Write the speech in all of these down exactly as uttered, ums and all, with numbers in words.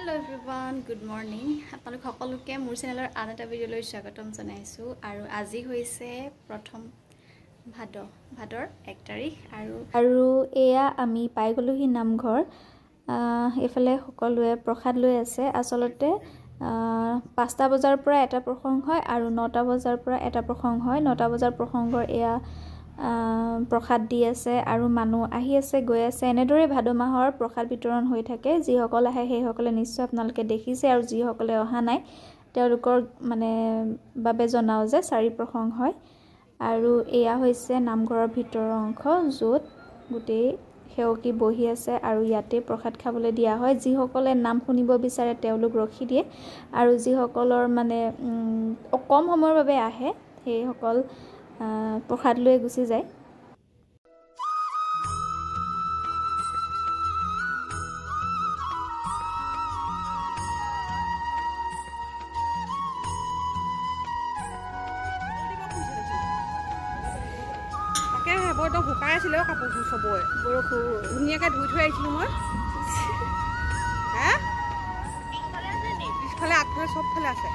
Hello everyone, good morning. আপোনালোক সকলোকে মোৰ চেনেলৰ আন এটা ভিডিঅ'লৈ স্বাগতম জনাইছো আৰু আজি হৈছে প্ৰথম ভাদ ভাদৰ এক তাৰিখ আৰু আৰু এয়া আমি পাই গলোহি নামঘৰ এফালে সকলোৱে প্ৰসাদ লৈ আছে আসলতে পাঁচটা বজাৰ পৰা এটা প্ৰসংগ হয় আৰু নটা বজাৰ পৰা এটা প্ৰসংগ হয় নটা বজাৰ প্ৰসংগৰ এয়া প্ৰসাদ দি আছে আৰু মানুহ আহি আছে গৈ আছে এনেদৰে ভাদ মাহৰ প্ৰসাদ বিতৰণ হৈ থাকে যি সকল আহে সেই সকলে নিশ্চয় আপোনালোকে দেখিছে আৰু যি সকলে অহা নাই তেওঁলোকৰ মানে বাবে জনাও যে চাৰি প্ৰসংগ হয় আৰু এয়া হৈছে নামঘৰৰ ভিতৰৰ অংশ য'ত গোটেই সেৱকী বহি আছে আৰু ইয়াতে প্ৰসাদ খাবলৈ দিয়া হয় যি সকলে নাম শুনিব বিচাৰে তেওঁলোক ৰখি দিয়ে আৰু যি সকলৰ মানে কম সময়ৰ বাবে আহে সেই সকল প্ৰসাদ লৈ গুচি যায় বৰটো শুকাই আছিল কাপোৰবোৰ চবৰে বৰষুণ ধুনীয়াকৈ ধুই থৈ আহিছিলোঁ মই হে পিছফালে আগফালে চবফালে আছে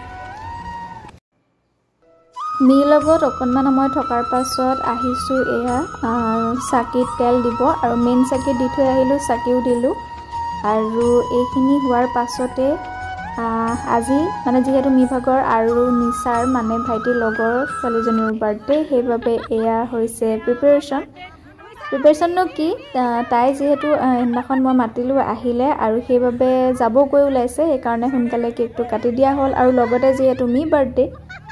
মি লগত অকণমান সময় থকাৰ পাছত আহিছোঁ এয়া চাকিত তেল দিব আৰু মেইন চাকিত দি থৈ আহিলোঁ চাকিও দিলোঁ আৰু এইখিনি হোৱাৰ পাছতে আজি মানে যিহেতু মিভাগৰ আৰু নিচাৰ মানে ভাইটিৰ লগৰ ছোৱালীজনীৰ বাৰ্থডে সেইবাবে এয়া হৈছে প্ৰিপাৰেশ্যন প্ৰিপাৰেশ্যননো কি তাই যিহেতু সেইদিনাখন মই মাতিলোঁ আহিলে আৰু সেইবাবে যাবগৈ ওলাইছে সেইকাৰণে সোনকালে কেকটো কাটি দিয়া হ'ল আৰু লগতে যিহেতু মি বাৰ্থডে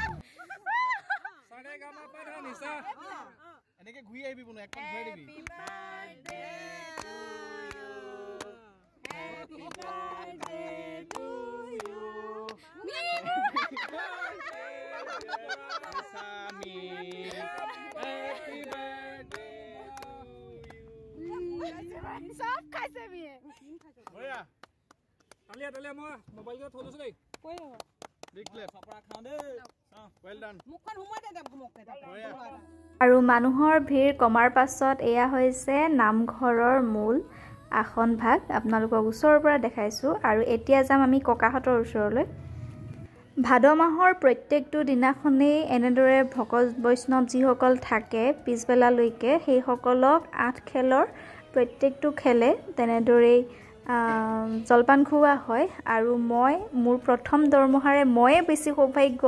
सब खाइছে মিয়ে ওয়া তালিয়া তালিয়া মই মোবাইলটো থৈ দিছো দেই কই বিগ ক্লিপ চপৰা খাও দে ওয়েল ডান মুখখন হুমাই দে দে মুখকে আৰু মানুহৰ ভিৰ কমাৰ পাছত এয়া হৈছে নামঘৰৰ মূল আসন ভাগ আপোনালোকক ওচৰৰ পৰা দেখাইছো আৰু এতিয়া যাম আমি ককাহঁতৰ ওচৰলৈ ভাদ মাহৰ প্ৰত্যেকটো দিনাখনেই এনেদৰে ভকত বৈষ্ণৱ যিসকল থাকে পিছবেলালৈকে সেই সকলক আঠ খেলৰ প্ৰত্যেকটো খেলে তেনেদৰেই জলপান খুওৱা হয় আৰু মই মোৰ প্ৰথম দৰমহাৰে ময়ে বেছি সৌভাগ্য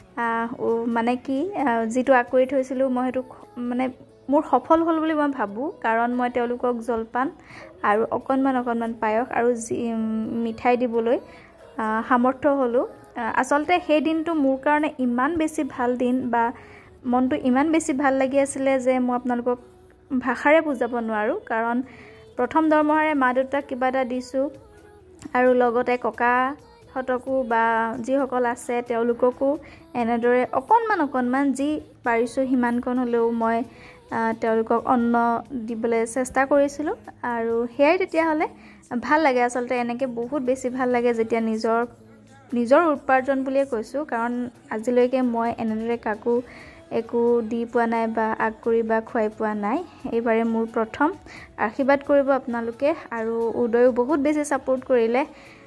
মানে কি যিটো আকৈ থৈছিলোঁ মই সেইটো মানে মোৰ সফল হ'ল বুলি মই ভাবোঁ কাৰণ মই তেওঁলোকক জলপান আৰু অকণমান অকণমান পায়স আৰু মিঠাই দিবলৈ সামৰ্থ্য হ'লোঁ আসলতে সেই দিনটো মোৰ কাৰণে ইমান বেছি ভাল দিন বা মনটো ইমান বেছি ভাল লাগি আছিলে যে মই আপোনালোকক ভাষাৰে বুজাব নোৱাৰোঁ কাৰণ প্ৰথম দৰমহাৰে মা দেউতাক কিবা এটা দিছোঁ আৰু লগতে ককাহঁতকো বা যিসকল আছে তেওঁলোককো এনেদৰে অকণমান অকণমান যি পাৰিছোঁ সিমানকণ হ'লেও মই তেওঁলোকক অন্ন দিবলৈ চেষ্টা কৰিছিলোঁ আৰু সেয়াই তেতিয়াহ'লে ভাল লাগে আচলতে এনেকৈ বহুত বেছি ভাল লাগে যেতিয়া নিজৰ নিজৰ উপাৰ্জন বুলিয়ে কৈছোঁ কাৰণ আজিলৈকে মই এনেদৰে কাকো একো দি পোৱা নাই বা আগ কৰি বা খুৱাই পোৱা নাই এইবাৰে মোৰ প্ৰথম আশীৰ্বাদ কৰিব আপোনালোকে আৰু উদয়ো বহুত বেছি ছাপোৰ্ট কৰিলে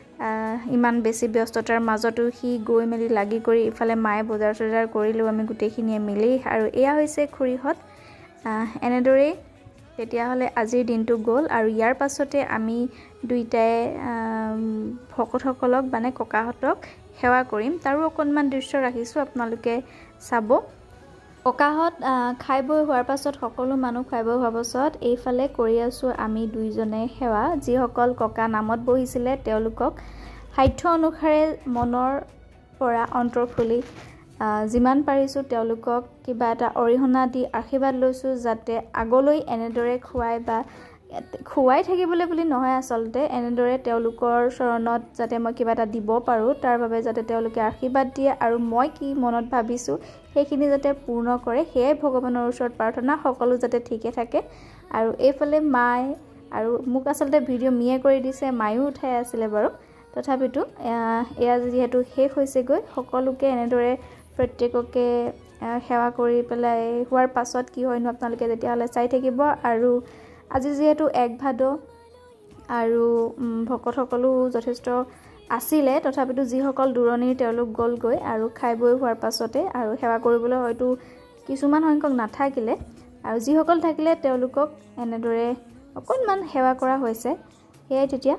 ইমান বেছি ব্যস্ততাৰ মাজতো সি গৈ মেলি লাগি কৰি ইফালে মায়ে বজাৰ চজাৰ কৰিলোঁ আমি গোটেইখিনিয়ে মিলি আৰু এয়া হৈছে খুৰীহঁত এনেদৰেই তেতিয়াহ'লে আজিৰ দিনটো গ'ল আৰু ইয়াৰ পাছতে আমি দুইটাই ভকতসকলক মানে ককাহঁতক সেৱা কৰিম তাৰো অকণমান দৃশ্য ৰাখিছোঁ আপোনালোকে চাব ককাহঁত খাই বৈ হোৱাৰ পাছত সকলো মানুহ খাই বৈ হোৱাৰ পাছত এইফালে কৰি আছোঁ আমি দুইজনে সেৱা যিসকল ককা নামত বহিছিলে তেওঁলোকক সাধ্য অনুসাৰে মনৰ পৰা অন্তৰ খুলি যিমান পাৰিছোঁ তেওঁলোকক কিবা এটা অৰিহণা দি আশীৰ্বাদ লৈছোঁ যাতে আগলৈ এনেদৰে খুৱাই বা খুৱাই থাকিবলৈ বুলি নহয় আচলতে এনেদৰে তেওঁলোকৰ চৰণত যাতে মই কিবা এটা দিব পাৰোঁ তাৰ বাবে যাতে তেওঁলোকে আশীৰ্বাদ দিয়ে আৰু মই কি মনত ভাবিছোঁ সেইখিনি যাতে পূৰ্ণ কৰে সেয়াই ভগৱানৰ ওচৰত প্ৰাৰ্থনা সকলো যাতে ঠিকে থাকে আৰু এইফালে মায়ে আৰু মোক আচলতে ভিডিঅ' মিয়ে কৰি দিছে মায়ো উঠাই আছিলে বাৰু তথাপিতো এয়া যিহেতু শেষ হৈছেগৈ সকলোকে এনেদৰে প্ৰত্যেককে সেৱা কৰি পেলাই হোৱাৰ পাছত কি হয়নো আপোনালোকে তেতিয়াহ'লে চাই থাকিব আৰু আজি যেহেতু এক ভাদ আৰু ভকতসকলো যথেষ্ট আছিলে তথাপিতো যিসকল দূৰণিৰ তেওঁলোক গ'লগৈ আৰু খাই বৈ হোৱাৰ পাছতে আৰু সেৱা কৰিবলৈ হয়তো কিছুমান সংখ্যক নাথাকিলে আৰু যিসকল থাকিলে তেওঁলোকক এনেদৰে অকণমান সেৱা কৰা হৈছে সেয়াই তেতিয়া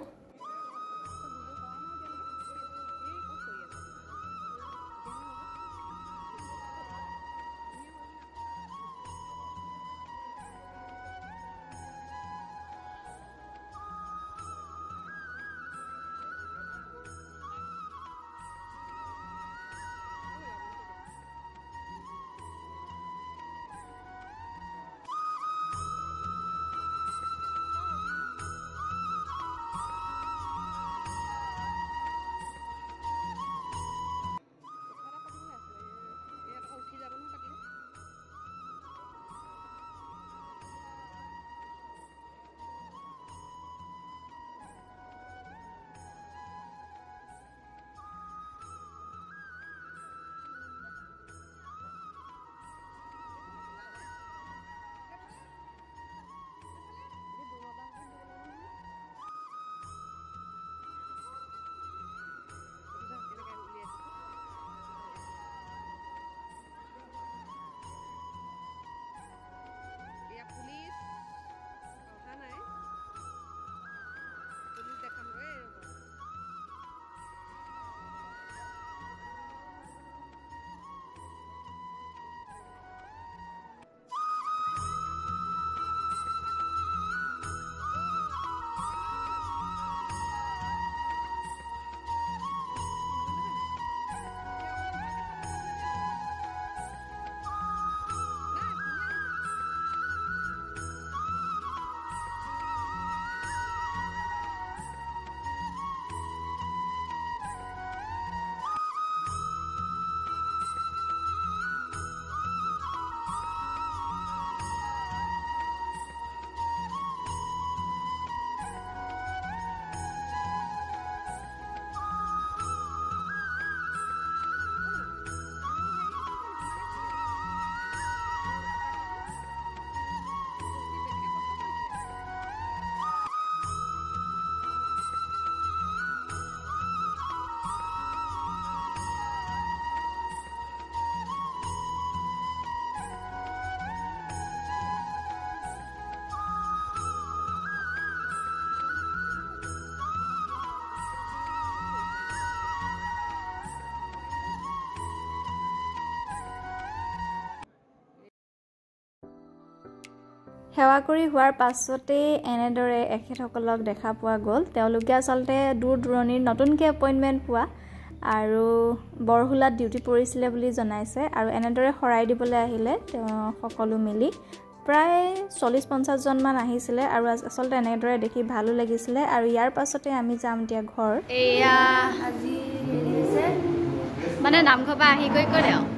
সেৱা কৰি হোৱাৰ পাছতে এনেদৰে এখেতসকলক দেখা পোৱা গ'ল তেওঁলোকে আচলতে দূৰ দূৰণিৰ নতুনকৈ এপইণ্টমেণ্ট পোৱা আৰু বৰহুলাত ডিউটি পৰিছিলে বুলি জনাইছে আৰু এনেদৰে শৰাই দিবলৈ আহিলে তেওঁ সকলো মিলি প্ৰায় চল্লিছ পঞ্চাছ জনমান আহিছিলে আৰু আচলতে এনেদৰে দেখি ভালো লাগিছিলে আৰু ইয়াৰ পাছতে আমি যাম এতিয়া ঘৰ এয়া আজি হেৰি হৈছে মানে নামঘৰ পৰা আহি গৈ কৈ দেও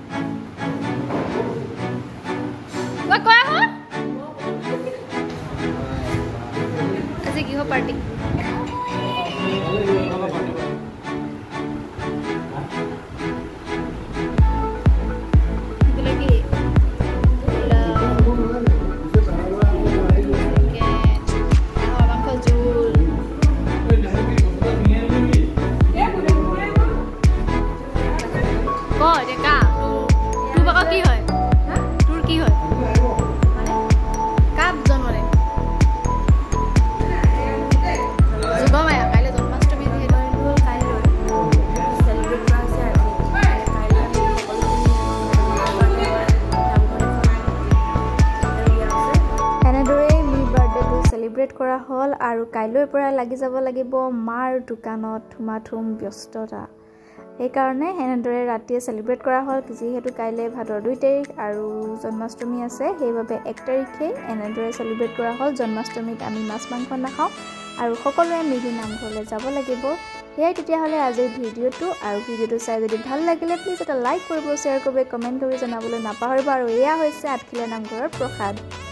কৈ কোৱা হ আজি গৃহ পাৰ্টি কৰা হল আৰু কাইলৈৰ পৰা লাগি যাব লাগিব মাৰ দোকানত ধুমাধুম ব্যস্ততা সেইকাৰণে এনেদৰে ৰাতিয়ে সেলিব্ৰেট কৰা হল যিহেতু কাইলৈ ভাদৰ দুই তাৰিখ আৰু জন্মাষ্টমী আছে সেইবাবে এক তাৰিখে এনেদৰে সেলিব্ৰেট কৰা হল জন্মাষ্টমীত আমি মাছ মাংস নাখাওঁ আৰু সকলোৱে মিলি নামঘৰলৈ যাব লাগিব এয়াই তেতিয়াহ'লে আজিৰ ভিডিঅ'টো আৰু ভিডিঅ'টো চাই যদি ভাল লাগিলে প্লিজ এটা লাইক কৰিব শ্বেয়াৰ কৰিব কমেণ্ট কৰি জনাবলৈ নাপাহৰিব আৰু এয়া হৈছে আঠখিলীয়া নামঘৰৰ প্ৰসাদ